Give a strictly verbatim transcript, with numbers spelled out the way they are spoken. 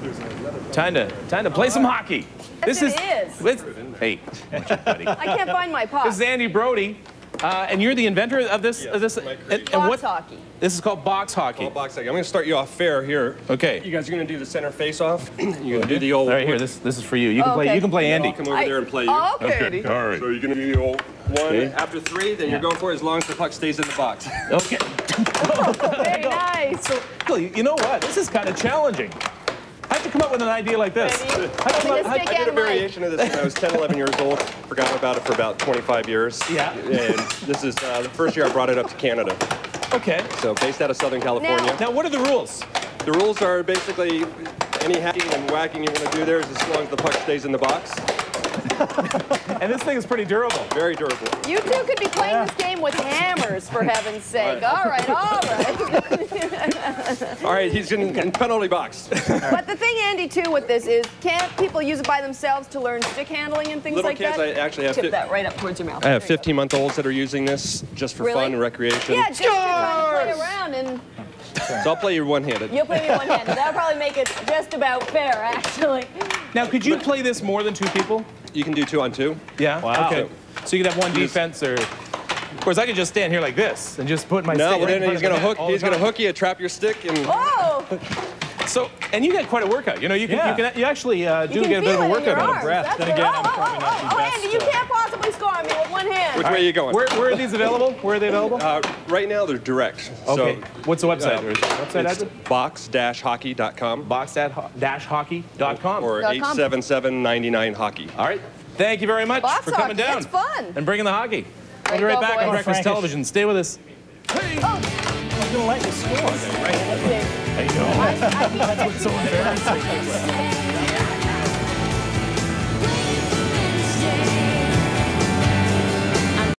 Time to, time to play some hockey. Yes, This it is, is. this- hey, watch it, buddy. I can't find my puck. This is Andy Brody, uh, and you're the inventor of this. Yes, of this. my And, creation. and Box what? hockey. This is called box hockey. All box hockey. I'm going to start you off fair here. Okay. You guys are going to do the center face-off. You're going to do the old. All right, here. This this is for you. You can Oh, play. okay. You can play I'll Andy. come over I- there and play you. Oh, okay. Andy. All right. So you're going to do the old one. Okay. After three, then you're going for it as long as the puck stays in the box. Okay. Very nice. So, Bill, you you know what? This is kind of challenging. How'd you come up with an idea like this? Ready? How'd you come Let up- me how'd- just I did a Get mine. variation of this when I was ten, eleven years old. Forgot about it for about twenty-five years. Yeah. And this is uh, the first year I brought it up to Canada. Okay. So based out of Southern California. Now, what are the rules? The rules are basically any hacking and whacking you want to do there is as long as the puck stays in the box. And this thing is pretty durable. Very durable. You two could be playing this game with hammers, for heaven's sake. All right, all right. All right, he's in, in penalty box. But the thing, Andy, too, with this is, can't people use it by themselves to learn stick handling and things Little like kids, that? I actually have Tip fif- that right up towards your mouth. I have There you go. fifteen-month-olds that are using this just for Really? fun and recreation. Yeah, just to kind of play around, and So I'll play you one-handed. you'll play me one-handed. That'll probably make it just about fair, actually. Now, could you play this more than two people? You can do two on two. Yeah. Wow. Okay. So you could have one defense, or of course I could just stand here like this and just put my No, stick but right in then front he's of the gonna net hook. all the He's gonna time. hook you, trap your stick, and Oh! So, and you get quite a workout. You know, you can, Yeah. you can, you actually uh, do You can get a bit feel of a it in workout your out of arms. it. breath. That's Then good. again, oh, I'm oh, probably oh, not the oh, best, Andy, you uh, can't possibly score me with one hand. which way are you going? Where, where are these available? Where are they available? Uh, right now they're direct. Okay. So, What's the website? uh, Or is the website it's address? box dash hockey dot com box dash hockey dot com. or Dot eight com. seven seven, nine nine hockey. All right. Thank you very much Box for coming hockey, down. it's fun. And bringing the hockey. We'll be Great right go, back boys. on Breakfast Frankish. Television. Stay with us. Hey. Oh, I was gonna let you score. I know. I, I feel like I should-